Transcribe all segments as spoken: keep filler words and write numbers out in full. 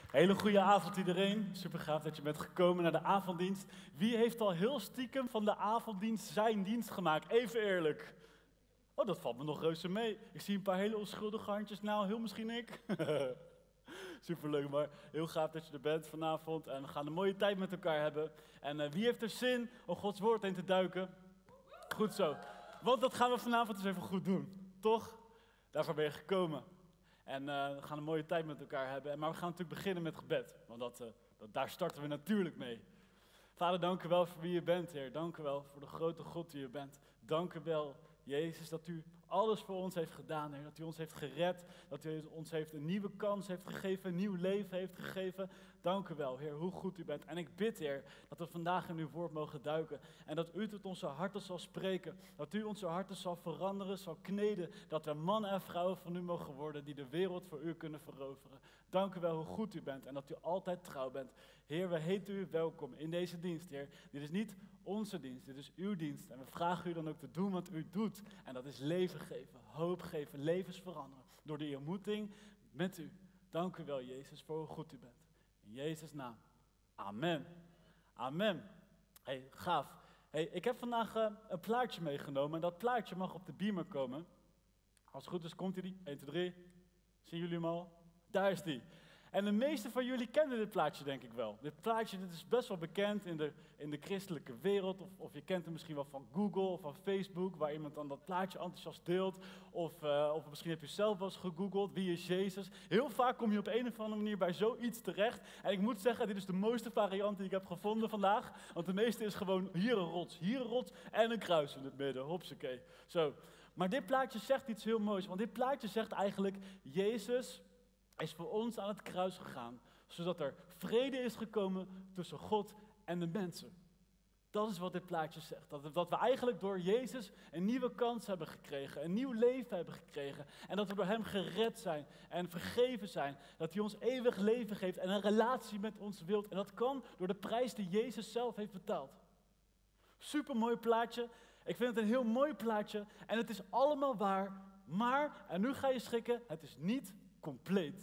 Hele goede avond iedereen. Super gaaf dat je bent gekomen naar de avonddienst. Wie heeft al heel stiekem van de avonddienst zijn dienst gemaakt? Even eerlijk. Oh, dat valt me nog reuze mee. Ik zie een paar hele onschuldige handjes. Nou, heel misschien ik. Superleuk, maar heel gaaf dat je er bent vanavond. En we gaan een mooie tijd met elkaar hebben. En uh, wie heeft er zin om Gods woord in te duiken? Goed zo. Want dat gaan we vanavond eens even goed doen. Toch? Daarvoor ben je gekomen. En uh, we gaan een mooie tijd met elkaar hebben. Maar we gaan natuurlijk beginnen met gebed. Want dat, uh, dat, daar starten we natuurlijk mee. Vader, dank u wel voor wie u bent, Heer. Dank u wel voor de grote God die u bent. Dank u wel, Jezus, dat u alles voor ons heeft gedaan, Heer. Dat u ons heeft gered. Dat u ons heeft een nieuwe kans heeft gegeven. Een nieuw leven heeft gegeven. Dank u wel, Heer, hoe goed u bent. En ik bid, Heer, dat we vandaag in uw woord mogen duiken. En dat u tot onze harten zal spreken. Dat u onze harten zal veranderen, zal kneden. Dat we mannen en vrouwen van u mogen worden die de wereld voor u kunnen veroveren. Dank u wel hoe goed u bent en dat u altijd trouw bent. Heer, we heten u welkom in deze dienst, Heer. Dit is niet onze dienst, dit is uw dienst. En we vragen u dan ook te doen wat u doet. En dat is leven geven, hoop geven, levens veranderen. Door de ontmoeting met u. Dank u wel, Jezus, voor hoe goed u bent. In Jezus' naam. Amen. Amen. Hey, gaaf. Hey, ik heb vandaag uh, een plaatje meegenomen. En dat plaatje mag op de beamer komen. Als het goed is, komt hij die. één, twee, drie. Zien jullie hem al? Daar is die. En de meeste van jullie kennen dit plaatje denk ik wel. Dit plaatje dit is best wel bekend in de, in de christelijke wereld. Of, of je kent het misschien wel van Google of van Facebook, waar iemand dan dat plaatje enthousiast deelt. Of, uh, of misschien heb je zelf wel eens gegoogeld, wie is Jezus? Heel vaak kom je op een of andere manier bij zoiets terecht. En ik moet zeggen, dit is de mooiste variant die ik heb gevonden vandaag. Want de meeste is gewoon hier een rots, hier een rots en een kruis in het midden. Hopsakee. Zo. Maar dit plaatje zegt iets heel moois. Want dit plaatje zegt eigenlijk, Jezus is voor ons aan het kruis gegaan, zodat er vrede is gekomen tussen God en de mensen. Dat is wat dit plaatje zegt. Dat, dat we eigenlijk door Jezus een nieuwe kans hebben gekregen, een nieuw leven hebben gekregen. En dat we door hem gered zijn en vergeven zijn. Dat hij ons eeuwig leven geeft en een relatie met ons wilt. En dat kan door de prijs die Jezus zelf heeft betaald. Supermooi plaatje. Ik vind het een heel mooi plaatje. En het is allemaal waar. Maar, en nu ga je schrikken, het is niet compleet.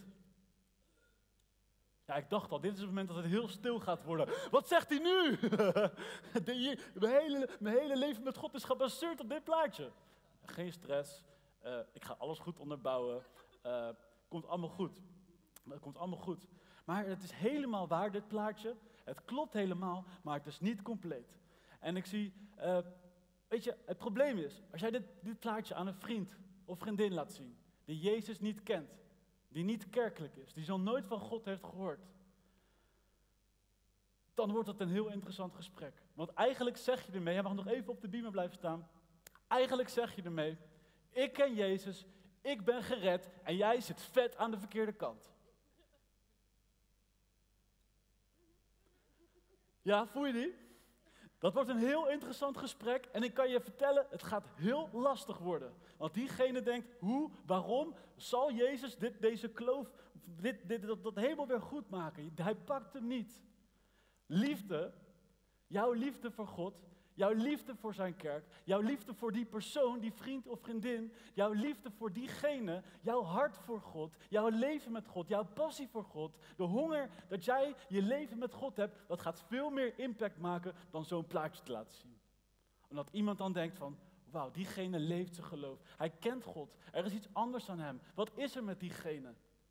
Ja, ik dacht al, dit is het moment dat het heel stil gaat worden. Wat zegt hij nu? De, hier, mijn, hele, mijn hele leven met God is gebaseerd op dit plaatje. Geen stress. Uh, ik ga alles goed onderbouwen. Uh, komt allemaal goed. Het komt allemaal goed. Maar het is helemaal waar, dit plaatje. Het klopt helemaal, maar het is niet compleet. En ik zie, uh, weet je, het probleem is, als jij dit, dit plaatje aan een vriend of vriendin laat zien, die Jezus niet kent, die niet kerkelijk is, die zo nooit van God heeft gehoord, dan wordt het een heel interessant gesprek. Want eigenlijk zeg je ermee, hij mag nog even op de beamer blijven staan, eigenlijk zeg je ermee, ik ken Jezus, ik ben gered en jij zit vet aan de verkeerde kant. Ja, voel je die? Dat wordt een heel interessant gesprek en ik kan je vertellen, het gaat heel lastig worden. Want diegene denkt, hoe, waarom zal Jezus dit, deze kloof, dit, dit, dat, dat helemaal weer goed maken? Hij pakt hem niet. Liefde, jouw liefde voor God, jouw liefde voor zijn kerk, jouw liefde voor die persoon, die vriend of vriendin, jouw liefde voor diegene, jouw hart voor God, jouw leven met God, jouw passie voor God, de honger dat jij je leven met God hebt, dat gaat veel meer impact maken dan zo'n plaatje te laten zien. Omdat iemand dan denkt van, wauw, diegene leeft zijn geloof. Hij kent God, er is iets anders aan hem. Wat is er met diegene?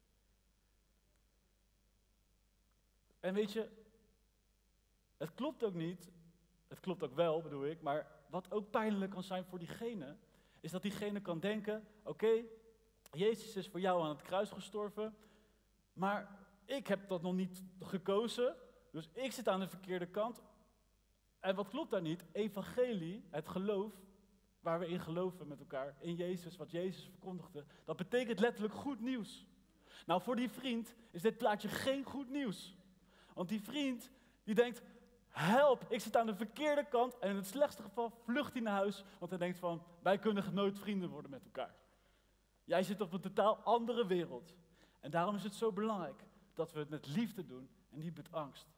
En weet je, het klopt ook niet. Het klopt ook wel, bedoel ik, maar wat ook pijnlijk kan zijn voor diegene, is dat diegene kan denken, oké, okay, Jezus is voor jou aan het kruis gestorven, maar ik heb dat nog niet gekozen, dus ik zit aan de verkeerde kant. En wat klopt daar niet? Evangelie, het geloof, waar we in geloven met elkaar, in Jezus, wat Jezus verkondigde, dat betekent letterlijk goed nieuws. Nou, voor die vriend is dit plaatje geen goed nieuws. Want die vriend, die denkt, help, ik zit aan de verkeerde kant en in het slechtste geval vlucht hij naar huis, want hij denkt van, wij kunnen nooit vrienden worden met elkaar. Jij zit op een totaal andere wereld. En daarom is het zo belangrijk dat we het met liefde doen en niet met angst.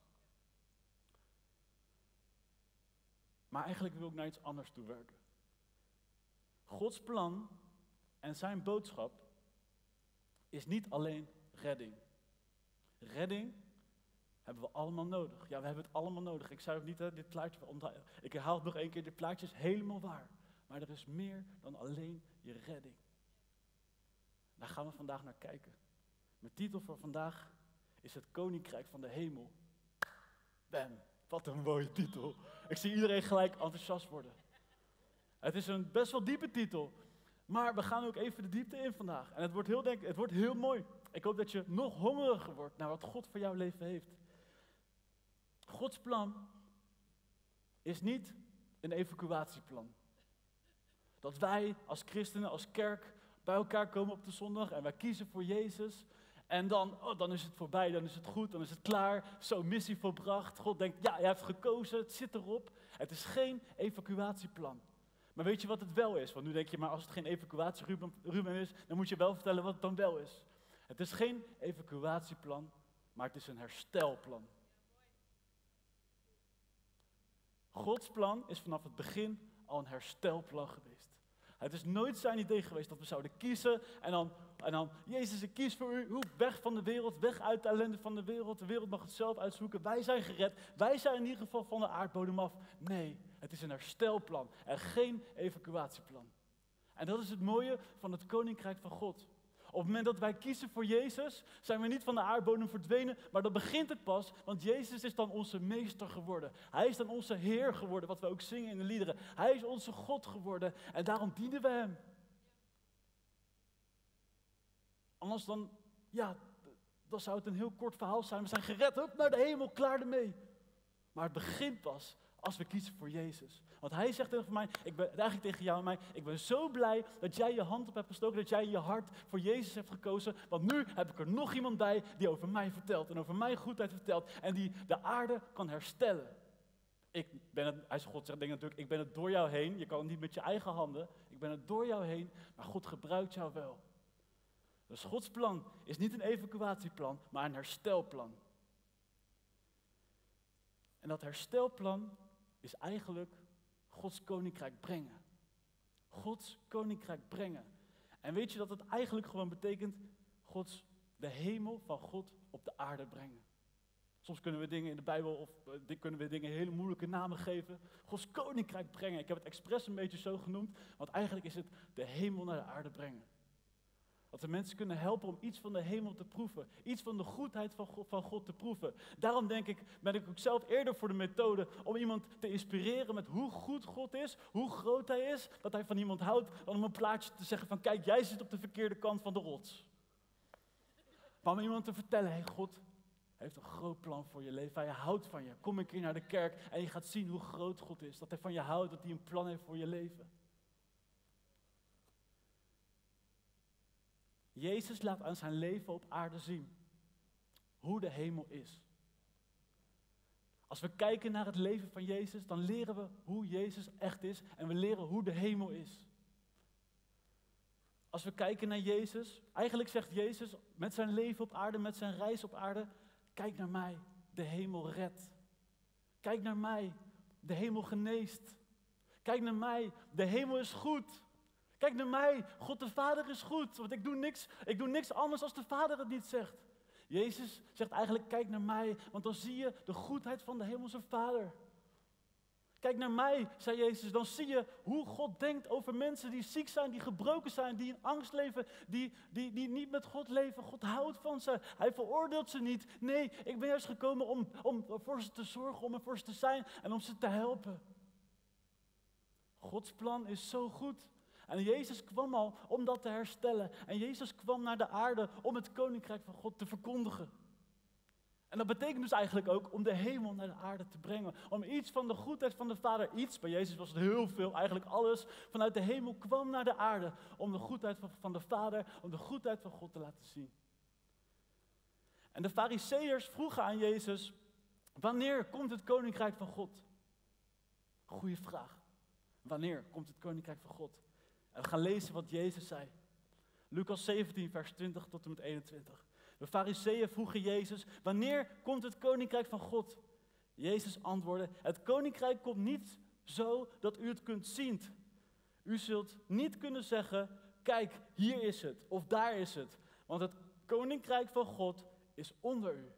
Maar eigenlijk wil ik naar iets anders toe werken. Gods plan en zijn boodschap is niet alleen redding. Redding hebben we allemaal nodig. Ja, we hebben het allemaal nodig. Ik zei ook niet, hè, dit plaatje, ik herhaal het nog één keer, dit plaatje is helemaal waar. Maar er is meer dan alleen je redding. Daar gaan we vandaag naar kijken. Mijn titel voor vandaag is het Koninkrijk van de Hemel. Bam, wat een mooie titel. Ik zie iedereen gelijk enthousiast worden. Het is een best wel diepe titel. Maar we gaan ook even de diepte in vandaag. En het wordt heel, denk, het wordt heel mooi. Ik hoop dat je nog hongeriger wordt naar wat God voor jouw leven heeft. Gods plan is niet een evacuatieplan. Dat wij als christenen, als kerk, bij elkaar komen op de zondag en wij kiezen voor Jezus. En dan, oh, dan is het voorbij, dan is het goed, dan is het klaar. Zo, missie volbracht. God denkt, ja, je hebt gekozen, het zit erop. Het is geen evacuatieplan. Maar weet je wat het wel is? Want nu denk je, maar als het geen evacuatie Ruben is, dan moet je wel vertellen wat het dan wel is. Het is geen evacuatieplan, maar het is een herstelplan. Gods plan is vanaf het begin al een herstelplan geweest. Het is nooit zijn idee geweest dat we zouden kiezen en dan, en dan Jezus, ik kies voor u, hoe, weg van de wereld, weg uit de ellende van de wereld. De wereld mag het zelf uitzoeken, wij zijn gered, wij zijn in ieder geval van de aardbodem af. Nee, het is een herstelplan en geen evacuatieplan. En dat is het mooie van het Koninkrijk van God. Op het moment dat wij kiezen voor Jezus, zijn we niet van de aardbodem verdwenen, maar dan begint het pas, want Jezus is dan onze meester geworden. Hij is dan onze Heer geworden, wat we ook zingen in de liederen. Hij is onze God geworden en daarom dienen we Hem. Anders dan, ja, dan zou het een heel kort verhaal zijn. We zijn gered, hup, naar de hemel, klaar ermee. Maar het begint pas als we kiezen voor Jezus. Want hij zegt tegen mij, ik ben eigenlijk tegen jou en mij, ik ben zo blij dat jij je hand op hebt gestoken, dat jij in je hart voor Jezus hebt gekozen. Want nu heb ik er nog iemand bij die over mij vertelt en over mijn goedheid vertelt en die de aarde kan herstellen. Ik ben het, hij zegt, God zegt dingen natuurlijk, ik ben het door jou heen. Je kan het niet met je eigen handen. Ik ben het door jou heen, maar God gebruikt jou wel. Dus Gods plan is niet een evacuatieplan, maar een herstelplan. En dat herstelplan is eigenlijk Gods koninkrijk brengen. Gods koninkrijk brengen. En weet je dat het eigenlijk gewoon betekent Gods, de hemel van God op de aarde brengen. Soms kunnen we dingen in de Bijbel of uh, kunnen we dingen hele moeilijke namen geven. Gods koninkrijk brengen. Ik heb het expres een beetje zo genoemd, want eigenlijk is het de hemel naar de aarde brengen. Dat we mensen kunnen helpen om iets van de hemel te proeven. Iets van de goedheid van God, van God te proeven. Daarom denk ik, ben ik ook zelf eerder voor de methode om iemand te inspireren met hoe goed God is, hoe groot Hij is, dat Hij van iemand houdt, dan om een plaatje te zeggen van kijk, jij zit op de verkeerde kant van de rots. Maar om iemand te vertellen, hey, God heeft een groot plan voor je leven. Hij houdt van je. Kom een keer naar de kerk en je gaat zien hoe groot God is. Dat Hij van je houdt, dat Hij een plan heeft voor je leven. Jezus laat aan zijn leven op aarde zien hoe de hemel is. Als we kijken naar het leven van Jezus, dan leren we hoe Jezus echt is en we leren hoe de hemel is. Als we kijken naar Jezus, eigenlijk zegt Jezus met zijn leven op aarde, met zijn reis op aarde, kijk naar mij, de hemel redt. Kijk naar mij, de hemel geneest. Kijk naar mij, de hemel is goed. Kijk naar mij, God de Vader is goed, want ik doe niks, ik doe niks anders als de Vader het niet zegt. Jezus zegt eigenlijk, kijk naar mij, want dan zie je de goedheid van de Hemelse Vader. Kijk naar mij, zei Jezus, dan zie je hoe God denkt over mensen die ziek zijn, die gebroken zijn, die in angst leven, die, die, die niet met God leven. God houdt van ze, Hij veroordeelt ze niet. Nee, ik ben juist gekomen om, om voor ze te zorgen, om er voor ze te zijn en om ze te helpen. Gods plan is zo goed. En Jezus kwam al om dat te herstellen. En Jezus kwam naar de aarde om het koninkrijk van God te verkondigen. En dat betekent dus eigenlijk ook om de hemel naar de aarde te brengen. Om iets van de goedheid van de Vader, iets, bij Jezus was het heel veel, eigenlijk alles, vanuit de hemel kwam naar de aarde. Om de goedheid van de Vader, om de goedheid van God te laten zien. En de Farizeeërs vroegen aan Jezus, wanneer komt het koninkrijk van God? Goeie vraag. Wanneer komt het koninkrijk van God? En we gaan lezen wat Jezus zei. Lucas zeventien, vers twintig tot en met eenentwintig. De Farizeeën vroegen Jezus, wanneer komt het koninkrijk van God? Jezus antwoordde, het koninkrijk komt niet zo dat u het kunt zien. U zult niet kunnen zeggen, kijk, hier is het, of daar is het. Want het koninkrijk van God is onder u.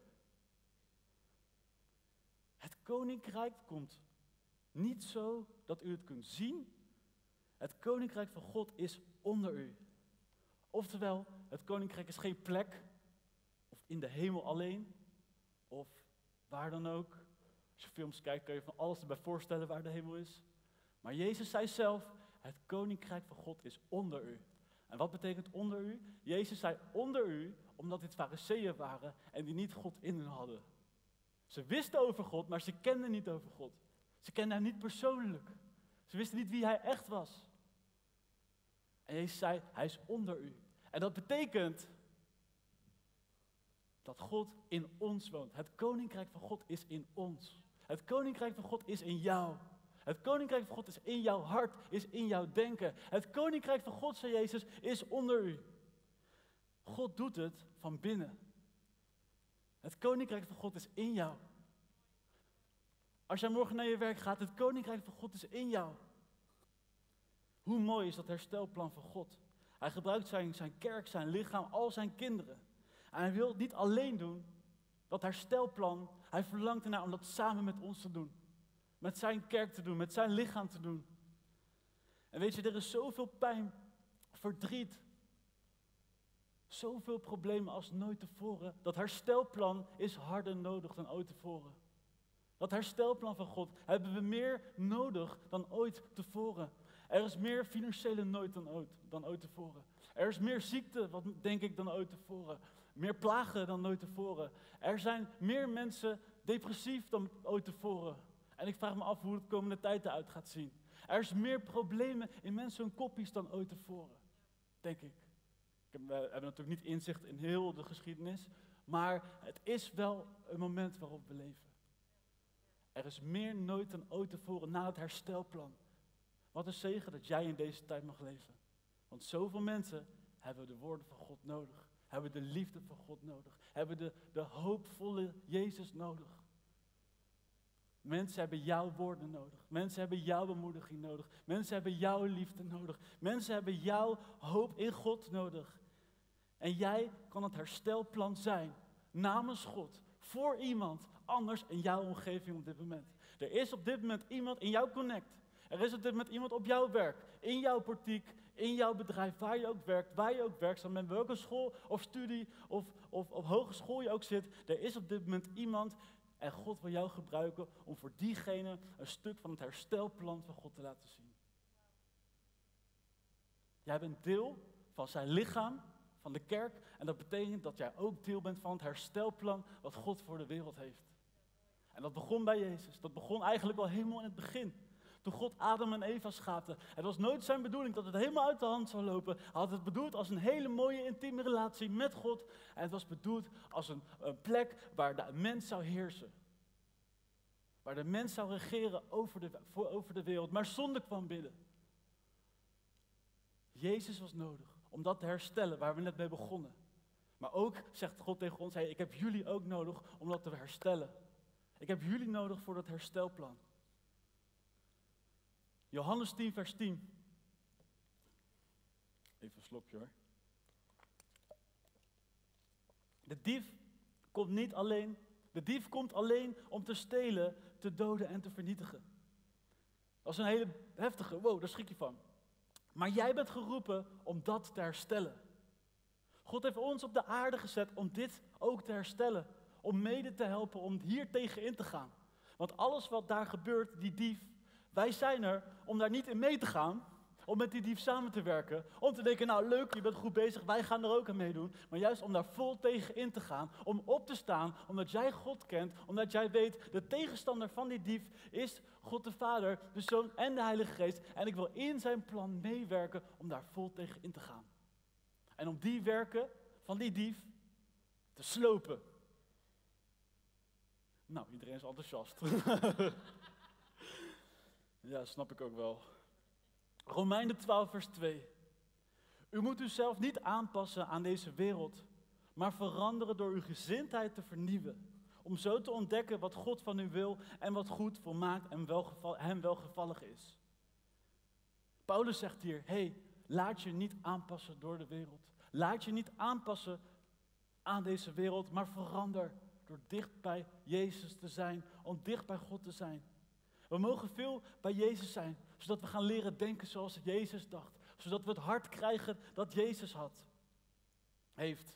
Het koninkrijk komt niet zo dat u het kunt zien. Het koninkrijk van God is onder u. Oftewel, het koninkrijk is geen plek, of in de hemel alleen, of waar dan ook. Als je films kijkt, kun je van alles erbij voorstellen waar de hemel is. Maar Jezus zei zelf, het koninkrijk van God is onder u. En wat betekent onder u? Jezus zei onder u, omdat dit fariseeën waren en die niet God in hun hadden. Ze wisten over God, maar ze kenden niet over God. Ze kenden hem niet persoonlijk. Ze wisten niet wie hij echt was. En Jezus zei, hij is onder u. En dat betekent dat God in ons woont. Het koninkrijk van God is in ons. Het koninkrijk van God is in jou. Het koninkrijk van God is in jouw hart, is in jouw denken. Het koninkrijk van God, zei Jezus, is onder u. God doet het van binnen. Het koninkrijk van God is in jou. Als jij morgen naar je werk gaat, het koninkrijk van God is in jou. Hoe mooi is dat herstelplan van God? Hij gebruikt zijn, zijn kerk, zijn lichaam, al zijn kinderen. En hij wil het niet alleen doen, dat herstelplan, hij verlangt ernaar om dat samen met ons te doen. Met zijn kerk te doen, met zijn lichaam te doen. En weet je, er is zoveel pijn, verdriet, zoveel problemen als nooit tevoren. Dat herstelplan is harder nodig dan ooit tevoren. Dat herstelplan van God hebben we meer nodig dan ooit tevoren. Er is meer financiële nood dan ooit, dan ooit tevoren. Er is meer ziekte, wat denk ik, dan ooit tevoren. Meer plagen dan ooit tevoren. Er zijn meer mensen depressief dan ooit tevoren. En ik vraag me af hoe het de komende tijd eruit gaat zien. Er is meer problemen in mensen hun koppies dan ooit tevoren. Denk ik. We hebben natuurlijk niet inzicht in heel de geschiedenis. Maar het is wel een moment waarop we leven. Er is meer nood dan ooit tevoren na het herstelplan. Wat een zegen dat jij in deze tijd mag leven. Want zoveel mensen hebben de woorden van God nodig. Hebben de liefde van God nodig. Hebben de, de hoopvolle Jezus nodig. Mensen hebben jouw woorden nodig. Mensen hebben jouw bemoediging nodig. Mensen hebben jouw liefde nodig. Mensen hebben jouw hoop in God nodig. En jij kan het herstelplan zijn namens God. Voor iemand anders in jouw omgeving op dit moment. Er is op dit moment iemand in jouw connect. Er is op dit moment iemand op jouw werk. In jouw portiek, in jouw bedrijf, waar je ook werkt, waar je ook werkzaam bent, welke school of studie of, of op hogeschool je ook zit. Er is op dit moment iemand en God wil jou gebruiken om voor diegene een stuk van het herstelplan van God te laten zien. Jij bent deel van zijn lichaam, van de kerk. En dat betekent dat jij ook deel bent van het herstelplan wat God voor de wereld heeft. En dat begon bij Jezus. Dat begon eigenlijk al helemaal in het begin. Toen God Adam en Eva schaapte. Het was nooit zijn bedoeling dat het helemaal uit de hand zou lopen. Hij had het bedoeld als een hele mooie intieme relatie met God. En het was bedoeld als een, een plek waar de mens zou heersen. Waar de mens zou regeren over de, voor, over de wereld. Maar zonde kwam binnen. Jezus was nodig om dat te herstellen waar we net mee begonnen. Maar ook zegt God tegen ons, hey, ik heb jullie ook nodig om dat te herstellen. Ik heb jullie nodig voor dat herstelplan. Johannes tien, vers tien. Even een slokje hoor. De dief komt niet alleen, de dief komt alleen om te stelen, te doden en te vernietigen. Dat is een hele heftige, wow, daar schrik je van. Maar jij bent geroepen om dat te herstellen. God heeft ons op de aarde gezet om dit ook te herstellen. Om mede te helpen om hier tegen in te gaan. Want alles wat daar gebeurt, die dief, wij zijn er om daar niet in mee te gaan. Om met die dief samen te werken. Om te denken, nou leuk, je bent goed bezig, wij gaan er ook aan meedoen. Maar juist om daar vol tegen in te gaan. Om op te staan, omdat jij God kent. Omdat jij weet, de tegenstander van die dief is God de Vader, de Zoon en de Heilige Geest. En ik wil in zijn plan meewerken om daar vol tegen in te gaan. En om die werken van die dief te slopen. Nou, iedereen is enthousiast. Ja, snap ik ook wel. Romeinen twaalf, vers twee. U moet uzelf niet aanpassen aan deze wereld, maar veranderen door uw gezindheid te vernieuwen. Om zo te ontdekken wat God van u wil en wat goed, volmaakt en welgeval, hem welgevallig is. Paulus zegt hier, hey, laat je niet aanpassen door de wereld. Laat je niet aanpassen aan deze wereld, maar verander door dicht bij Jezus te zijn, om dicht bij God te zijn. We mogen veel bij Jezus zijn, zodat we gaan leren denken zoals Jezus dacht. Zodat we het hart krijgen dat Jezus had, heeft.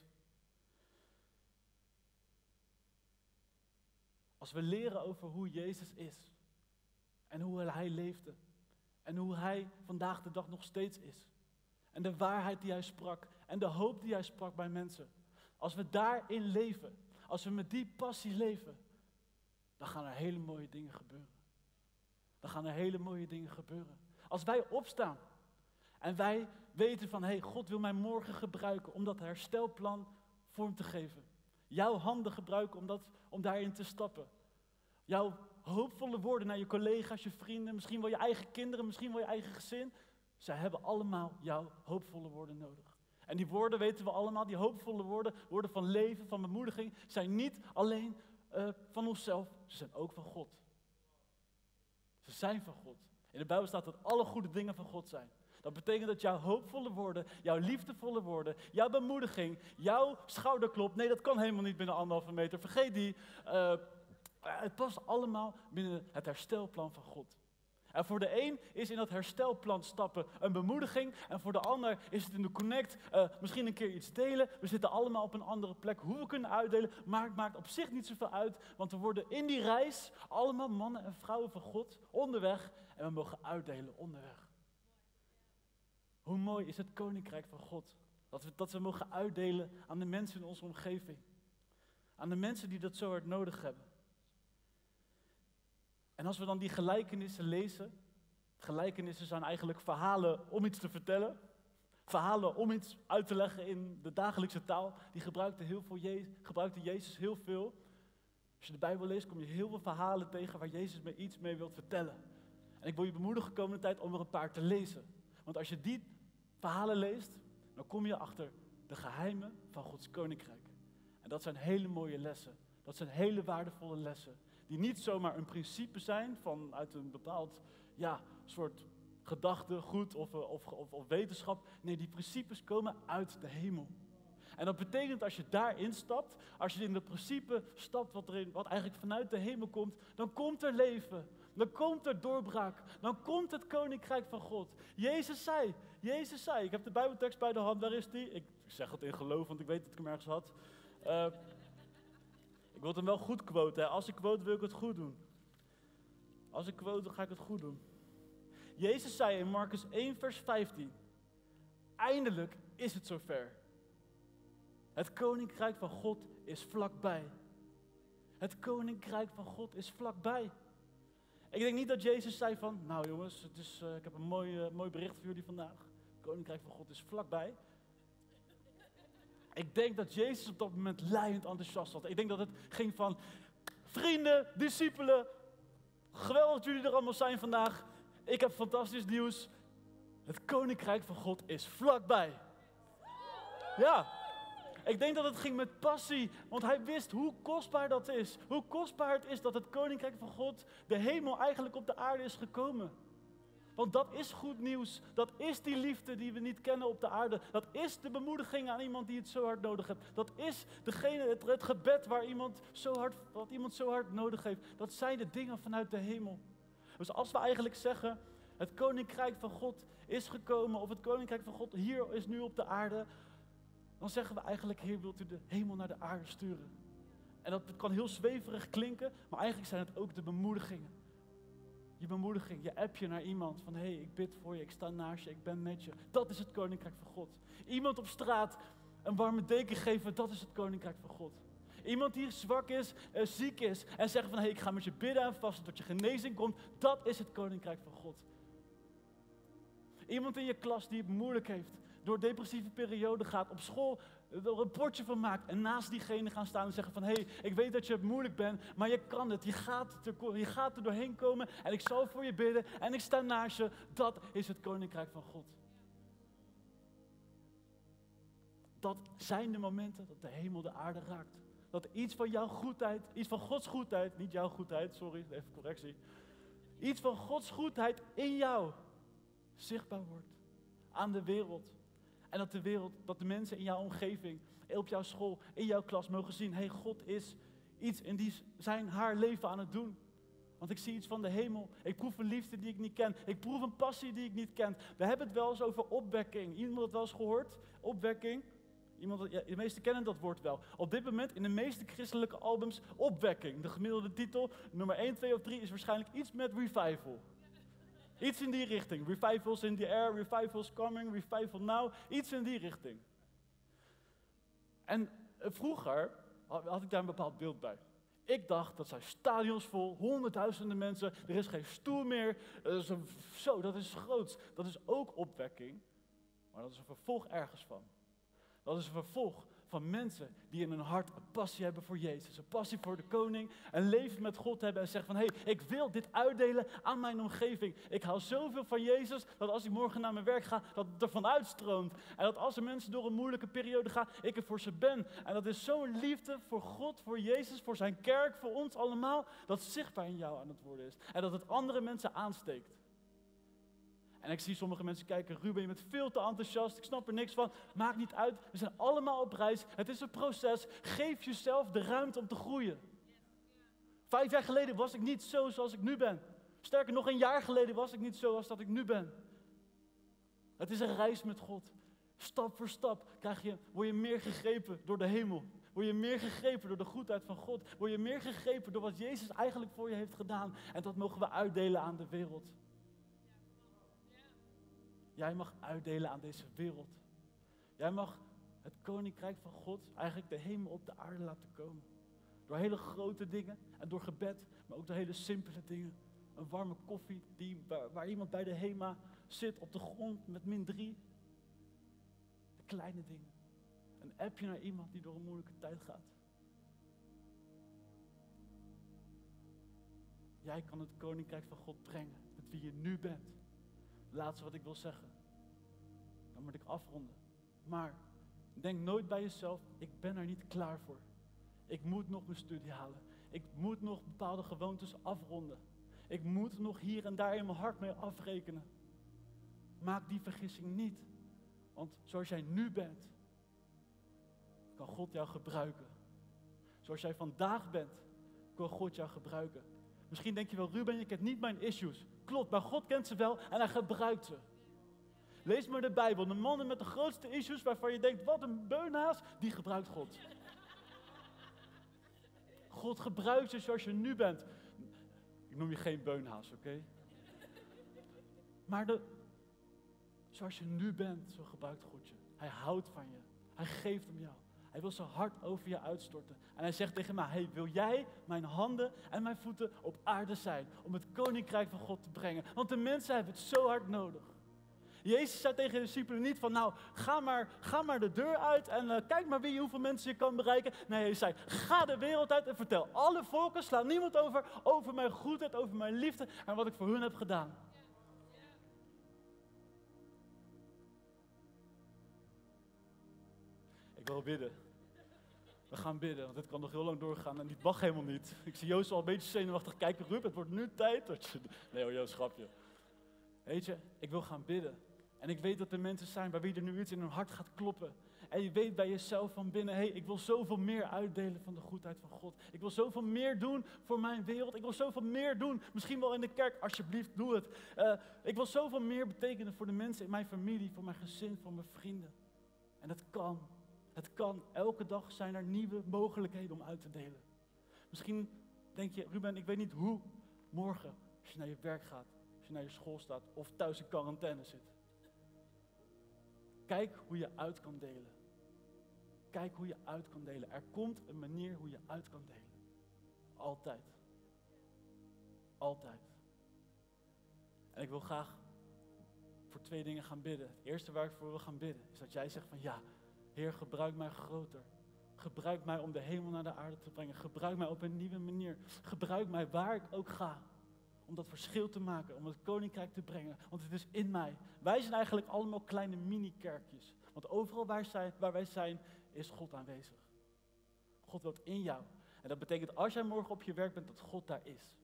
Als we leren over hoe Jezus is en hoe Hij leefde en hoe Hij vandaag de dag nog steeds is. En de waarheid die Hij sprak en de hoop die Hij sprak bij mensen. Als we daarin leven, als we met die passie leven, dan gaan er hele mooie dingen gebeuren. Dan gaan er hele mooie dingen gebeuren. Als wij opstaan en wij weten van, hé, hey, God wil mij morgen gebruiken om dat herstelplan vorm te geven. Jouw handen gebruiken om, dat, om daarin te stappen. Jouw hoopvolle woorden naar je collega's, je vrienden, misschien wel je eigen kinderen, misschien wel je eigen gezin. Zij hebben allemaal jouw hoopvolle woorden nodig. En die woorden weten we allemaal, die hoopvolle woorden, woorden van leven, van bemoediging, zijn niet alleen uh, van onszelf, ze zijn ook van God. Ze zijn van God. In de Bijbel staat dat alle goede dingen van God zijn. Dat betekent dat jouw hoopvolle woorden, jouw liefdevolle woorden, jouw bemoediging, jouw schouderklop, nee, dat kan helemaal niet binnen anderhalve meter, vergeet die. Uh, het past allemaal binnen het herstelplan van God. En voor de een is in dat herstelplan stappen een bemoediging. En voor de ander is het in de connect uh, misschien een keer iets delen. We zitten allemaal op een andere plek. Hoe we kunnen uitdelen, maar het maakt op zich niet zoveel uit. Want we worden in die reis allemaal mannen en vrouwen van God onderweg. En we mogen uitdelen onderweg. Hoe mooi is het koninkrijk van God. Dat we, dat we mogen uitdelen aan de mensen in onze omgeving. Aan de mensen die dat zo hard nodig hebben. En als we dan die gelijkenissen lezen, gelijkenissen zijn eigenlijk verhalen om iets te vertellen, verhalen om iets uit te leggen in de dagelijkse taal, die gebruikte, heel veel Je- gebruikte Jezus heel veel. Als je de Bijbel leest, kom je heel veel verhalen tegen waar Jezus mee iets mee wilt vertellen. En ik wil je bemoedigen de komende tijd om er een paar te lezen. Want als je die verhalen leest, dan kom je achter de geheimen van Gods koninkrijk. En dat zijn hele mooie lessen. Dat zijn hele waardevolle lessen. Die niet zomaar een principe zijn vanuit een bepaald ja, soort gedachte, goed of, of, of, of wetenschap. Nee, die principes komen uit de hemel. En dat betekent als je daarin stapt, als je in het principe stapt wat, erin, wat eigenlijk vanuit de hemel komt, dan komt er leven. Dan komt er doorbraak. Dan komt het koninkrijk van God. Jezus zei, Jezus zei, ik heb de Bijbeltekst bij de hand, daar is die. Ik zeg het in geloof, want ik weet dat ik hem ergens had. Uh, Ik wil het hem wel goed quoten. Hè. Als ik quote, wil ik het goed doen. Als ik quote, dan ga ik het goed doen. Jezus zei in Marcus één, vers vijftien. Eindelijk is het zover. Het koninkrijk van God is vlakbij. Het koninkrijk van God is vlakbij. Ik denk niet dat Jezus zei van, nou jongens, het is, uh, ik heb een mooi, uh, mooi bericht voor jullie vandaag. Het koninkrijk van God is vlakbij. Ik denk dat Jezus op dat moment lijend enthousiast was. Ik denk dat het ging van, vrienden, discipelen, geweldig dat jullie er allemaal zijn vandaag. Ik heb fantastisch nieuws. Het koninkrijk van God is vlakbij. Ja, ik denk dat het ging met passie, want hij wist hoe kostbaar dat is. Hoe kostbaar het is dat het koninkrijk van God, de hemel, eigenlijk op de aarde is gekomen. Want dat is goed nieuws. Dat is die liefde die we niet kennen op de aarde. Dat is de bemoediging aan iemand die het zo hard nodig heeft. Dat is degene, het, het gebed waar iemand zo hard, wat iemand zo hard nodig heeft. Dat zijn de dingen vanuit de hemel. Dus als we eigenlijk zeggen, het koninkrijk van God is gekomen, of het koninkrijk van God hier is nu op de aarde, dan zeggen we eigenlijk, Heer, wilt u de hemel naar de aarde sturen? En dat kan heel zweverig klinken, maar eigenlijk zijn het ook de bemoedigingen. Je bemoediging, je appje naar iemand van, hé, hey, ik bid voor je, ik sta naast je, ik ben met je. Dat is het koninkrijk van God. Iemand op straat een warme deken geven, dat is het koninkrijk van God. Iemand die zwak is, uh, ziek is en zeggen van, hé, hey, ik ga met je bidden en vasten tot je genezing komt, dat is het koninkrijk van God. Iemand in je klas die het moeilijk heeft, door depressieve periode gaat, op school er een rapportje van maakt en naast diegene gaan staan en zeggen van, hé, hey, ik weet dat je het moeilijk bent, maar je kan het, je gaat, er, je gaat er doorheen komen en ik zal voor je bidden en ik sta naast je. Dat is het koninkrijk van God. Dat zijn de momenten dat de hemel de aarde raakt. Dat iets van jouw goedheid, iets van Gods goedheid, niet jouw goedheid, sorry, even correctie. Iets van Gods goedheid in jou zichtbaar wordt aan de wereld. En dat de wereld, dat de mensen in jouw omgeving op jouw school, in jouw klas mogen zien, hey, God is iets in die zijn, haar leven aan het doen. Want ik zie iets van de hemel. Ik proef een liefde die ik niet ken. Ik proef een passie die ik niet ken. We hebben het wel eens over opwekking. Iemand had het wel eens gehoord? Opwekking. Iemand, ja, de meesten kennen dat woord wel. Op dit moment in de meeste christelijke albums opwekking. De gemiddelde titel, nummer één, twee of drie, is waarschijnlijk iets met revival. Iets in die richting. Revivals in the air, revivals coming, revival now. Iets in die richting. En vroeger had ik daar een bepaald beeld bij. Ik dacht, dat zijn stadions vol, honderdduizenden mensen, er is geen stoel meer. Dat is een, zo, dat is groots. Dat is ook opwekking, maar dat is een vervolg ergens van. Dat is een vervolg van mensen die in hun hart een passie hebben voor Jezus. Een passie voor de koning, een leven met God hebben en zeggen van, hé, hey, ik wil dit uitdelen aan mijn omgeving. Ik hou zoveel van Jezus, dat als ik morgen naar mijn werk ga, dat het ervan uitstroomt. En dat als er mensen door een moeilijke periode gaan, ik er voor ze ben. En dat is zo'n liefde voor God, voor Jezus, voor zijn kerk, voor ons allemaal, dat zichtbaar in jou aan het worden is. En dat het andere mensen aansteekt. En ik zie sommige mensen kijken, Ruben, je bent veel te enthousiast, ik snap er niks van. Maakt niet uit, we zijn allemaal op reis. Het is een proces. Geef jezelf de ruimte om te groeien. Vijf jaar geleden was ik niet zo zoals ik nu ben. Sterker nog, een jaar geleden was ik niet zo als dat ik nu ben. Het is een reis met God. Stap voor stap krijg je, word je meer gegrepen door de hemel. Word je meer gegrepen door de goedheid van God. Word je meer gegrepen door wat Jezus eigenlijk voor je heeft gedaan. En dat mogen we uitdelen aan de wereld. Jij mag uitdelen aan deze wereld. Jij mag het koninkrijk van God, eigenlijk de hemel op de aarde laten komen. Door hele grote dingen en door gebed, maar ook door hele simpele dingen. Een warme koffie die, waar, waar iemand bij de HEMA zit op de grond met min drie. De kleine dingen. Een appje naar iemand die door een moeilijke tijd gaat. Jij kan het koninkrijk van God brengen met wie je nu bent. Laatste wat ik wil zeggen. Dan moet ik afronden. Maar denk nooit bij jezelf, ik ben er niet klaar voor. Ik moet nog mijn studie halen. Ik moet nog bepaalde gewoontes afronden. Ik moet nog hier en daar in mijn hart mee afrekenen. Maak die vergissing niet. Want zoals jij nu bent, kan God jou gebruiken. Zoals jij vandaag bent, kan God jou gebruiken. Misschien denk je wel, Ruben, je kent niet mijn issues. Klopt, maar God kent ze wel en hij gebruikt ze. Lees maar de Bijbel. De mannen met de grootste issues waarvan je denkt, wat een beunhaas, die gebruikt God. God gebruikt je zoals je nu bent. Ik noem je geen beunhaas, oké? Okay? Maar de, zoals je nu bent, zo gebruikt God je. Hij houdt van je. Hij geeft om jou. Hij wil zijn hart over je uitstorten. En hij zegt tegen mij, hey, wil jij mijn handen en mijn voeten op aarde zijn om het koninkrijk van God te brengen? Want de mensen hebben het zo hard nodig. Jezus zei tegen de discipelen niet van, nou, ga maar, ga maar de deur uit en uh, kijk maar wie, hoeveel mensen je kan bereiken. Nee, hij zei, ga de wereld uit en vertel alle volken, sla niemand over, over mijn goedheid, over mijn liefde en wat ik voor hun heb gedaan. Ik wil bidden. We gaan bidden, want het kan nog heel lang doorgaan en dit mag helemaal niet. Ik zie Joost al een beetje zenuwachtig kijken, Ruud, het wordt nu tijd. Dat je... Nee hoor, Joost, grapje. Weet je, ik wil gaan bidden. En ik weet dat er mensen zijn bij wie er nu iets in hun hart gaat kloppen. En je weet bij jezelf van binnen, hé, hey, ik wil zoveel meer uitdelen van de goedheid van God. Ik wil zoveel meer doen voor mijn wereld. Ik wil zoveel meer doen, misschien wel in de kerk, alsjeblieft, doe het. Uh, ik wil zoveel meer betekenen voor de mensen in mijn familie, voor mijn gezin, voor mijn vrienden. En dat kan. Het kan. Elke dag zijn er nieuwe mogelijkheden om uit te delen. Misschien denk je, Ruben, ik weet niet hoe morgen, als je naar je werk gaat, als je naar je school staat of thuis in quarantaine zit. Kijk hoe je uit kan delen. Kijk hoe je uit kan delen. Er komt een manier hoe je uit kan delen. Altijd. Altijd. En ik wil graag voor twee dingen gaan bidden. Het eerste waar ik voor wil gaan bidden is dat jij zegt van ja, Heer, gebruik mij groter. Gebruik mij om de hemel naar de aarde te brengen. Gebruik mij op een nieuwe manier. Gebruik mij waar ik ook ga. Om dat verschil te maken, om het koninkrijk te brengen. Want het is in mij. Wij zijn eigenlijk allemaal kleine mini-kerkjes. Want overal waar, zijn, waar wij zijn, is God aanwezig. God woont in jou. En dat betekent als jij morgen op je werk bent, dat God daar is.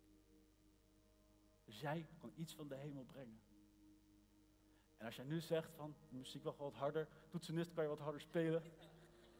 Dus jij kan iets van de hemel brengen. En als jij nu zegt van, de muziek mag wat harder, toetsenist kan je wat harder spelen.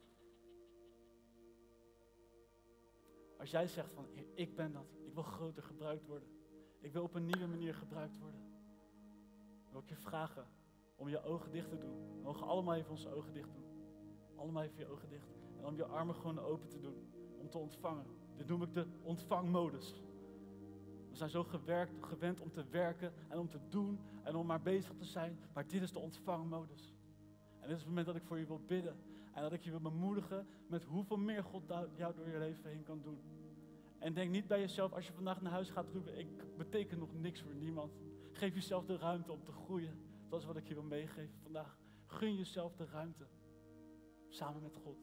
Als jij zegt van, Heer, ik ben dat. Ik wil groter gebruikt worden. Ik wil op een nieuwe manier gebruikt worden. Dan wil ik je vragen om je ogen dicht te doen. We mogen allemaal even onze ogen dicht doen. Allemaal even je ogen dicht. En om je armen gewoon open te doen. Om te ontvangen. Dit noem ik de ontvangmodus. We zijn zo gewerkt, gewend om te werken en om te doen en om maar bezig te zijn. Maar dit is de ontvangmodus. En dit is het moment dat ik voor je wil bidden. En dat ik je wil bemoedigen met hoeveel meer God jou door je leven heen kan doen. En denk niet bij jezelf, als je vandaag naar huis gaat, Ruben, ik beteken nog niks voor niemand. Geef jezelf de ruimte om te groeien. Dat is wat ik je wil meegeven vandaag. Gun jezelf de ruimte. Samen met God.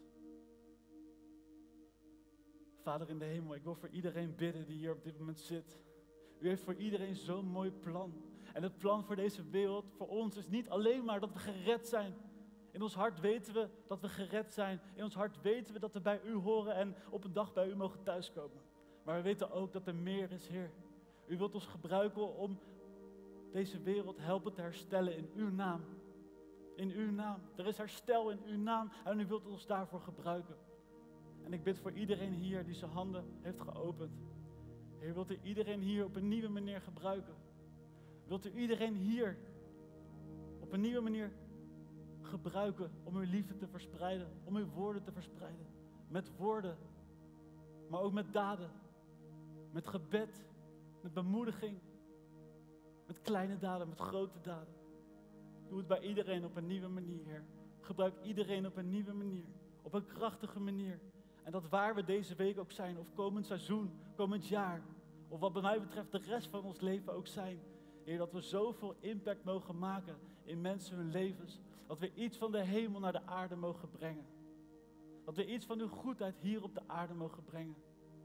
Vader in de hemel, ik wil voor iedereen bidden die hier op dit moment zit. U heeft voor iedereen zo'n mooi plan. En het plan voor deze wereld, voor ons, is niet alleen maar dat we gered zijn. In ons hart weten we dat we gered zijn. In ons hart weten we dat we bij u horen en op een dag bij u mogen thuiskomen. Maar we weten ook dat er meer is, Heer. U wilt ons gebruiken om deze wereld helpen te herstellen in uw naam. In uw naam. Er is herstel in uw naam en u wilt ons daarvoor gebruiken. En ik bid voor iedereen hier die zijn handen heeft geopend. Heer, wilt u iedereen hier op een nieuwe manier gebruiken? Wilt u iedereen hier op een nieuwe manier gebruiken om uw liefde te verspreiden, om uw woorden te verspreiden? Met woorden, maar ook met daden, met gebed, met bemoediging, met kleine daden, met grote daden. Doe het bij iedereen op een nieuwe manier, Heer. Gebruik iedereen op een nieuwe manier, op een krachtige manier. En dat waar we deze week ook zijn, of komend seizoen, komend jaar, of wat bij mij betreft de rest van ons leven ook zijn. Heer, dat we zoveel impact mogen maken in mensen hun levens. Dat we iets van de hemel naar de aarde mogen brengen. Dat we iets van uw goedheid hier op de aarde mogen brengen.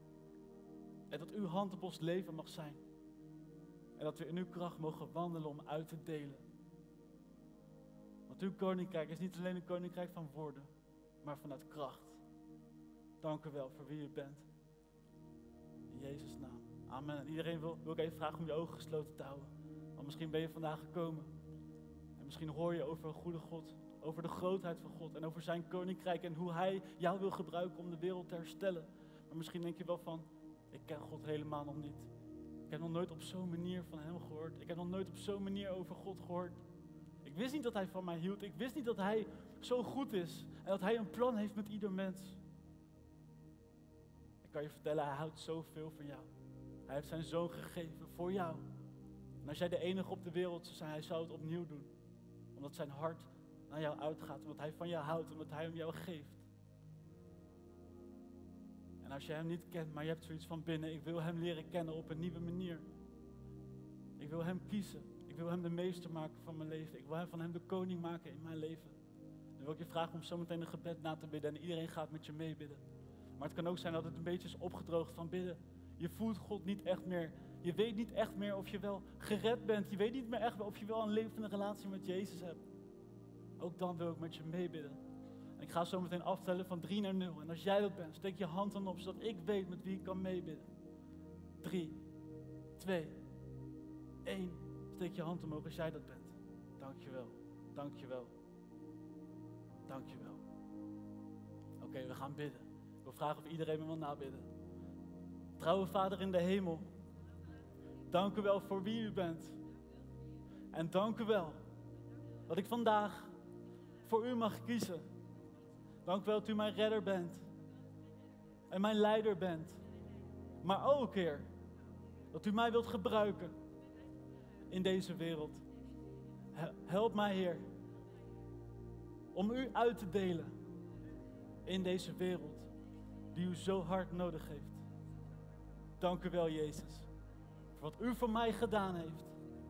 En dat uw hand op ons leven mag zijn. En dat we in uw kracht mogen wandelen om uit te delen. Want uw koninkrijk is niet alleen een koninkrijk van woorden, maar vanuit kracht. Dank u wel voor wie u bent. In Jezus' naam. Amen. En iedereen wil, wil ik even vragen om je ogen gesloten te houden. Want misschien ben je vandaag gekomen. En misschien hoor je over een goede God. Over de grootheid van God. En over zijn koninkrijk. En hoe hij jou wil gebruiken om de wereld te herstellen. Maar misschien denk je wel van, ik ken God helemaal nog niet. Ik heb nog nooit op zo'n manier van hem gehoord. Ik heb nog nooit op zo'n manier over God gehoord. Ik wist niet dat hij van mij hield. Ik wist niet dat hij zo goed is. En dat hij een plan heeft met ieder mens. Ik kan je vertellen, hij houdt zoveel van jou. Hij heeft zijn zoon gegeven voor jou. En als jij de enige op de wereld zou zijn, hij zou het opnieuw doen. Omdat zijn hart naar jou uitgaat. Omdat hij van jou houdt. Omdat hij om jou geeft. En als je hem niet kent, maar je hebt zoiets van binnen. Ik wil hem leren kennen op een nieuwe manier. Ik wil hem kiezen. Ik wil hem de meester maken van mijn leven. Ik wil hem van hem de koning maken in mijn leven. Dan wil ik je vragen om zometeen een gebed na te bidden. En iedereen gaat met je meebidden. Maar het kan ook zijn dat het een beetje is opgedroogd van bidden. Je voelt God niet echt meer. Je weet niet echt meer of je wel gered bent. Je weet niet meer echt of je wel een levende relatie met Jezus hebt. Ook dan wil ik met je meebidden. En ik ga zo meteen aftellen van drie naar nul. En als jij dat bent, steek je hand dan op, zodat ik weet met wie ik kan meebidden. Drie, twee, één. Steek je hand omhoog als jij dat bent. Dankjewel, dankjewel, dankjewel. Oké, okay, we gaan bidden. Ik wil vragen of iedereen me wil nabidden. Trouwe Vader in de hemel, dank u wel voor wie u bent. En dank u wel dat ik vandaag voor u mag kiezen. Dank u wel dat u mijn redder bent. En mijn leider bent. Maar ook, Heer, dat u mij wilt gebruiken in deze wereld. Help mij, Heer, om u uit te delen in deze wereld die u zo hard nodig heeft. Dank u wel, Jezus, voor wat u voor mij gedaan heeft.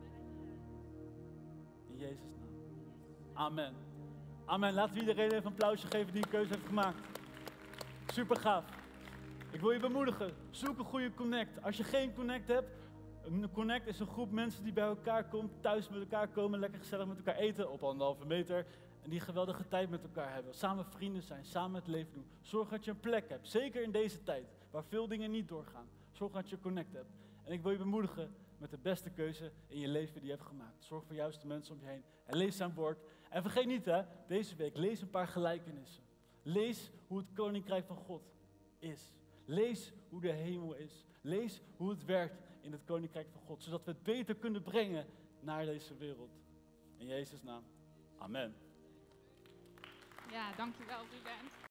In Jezus' naam. Amen. Amen. Laten we iedereen even een applausje geven die een keuze heeft gemaakt. Super gaaf. Ik wil je bemoedigen. Zoek een goede connect. Als je geen connect hebt, een connect is een groep mensen die bij elkaar komt, thuis met elkaar komen, lekker gezellig met elkaar eten op anderhalve meter. En die geweldige tijd met elkaar hebben. Samen vrienden zijn, samen het leven doen. Zorg dat je een plek hebt. Zeker in deze tijd, waar veel dingen niet doorgaan. Zorg dat je een connect hebt. En ik wil je bemoedigen met de beste keuze in je leven die je hebt gemaakt. Zorg voor juiste mensen om je heen. En lees zijn woord. En vergeet niet, hè, deze week, lees een paar gelijkenissen. Lees hoe het koninkrijk van God is. Lees hoe de hemel is. Lees hoe het werkt in het Koninkrijk van God. Zodat we het beter kunnen brengen naar deze wereld. In Jezus' naam. Amen. Ja, dankjewel Ruben.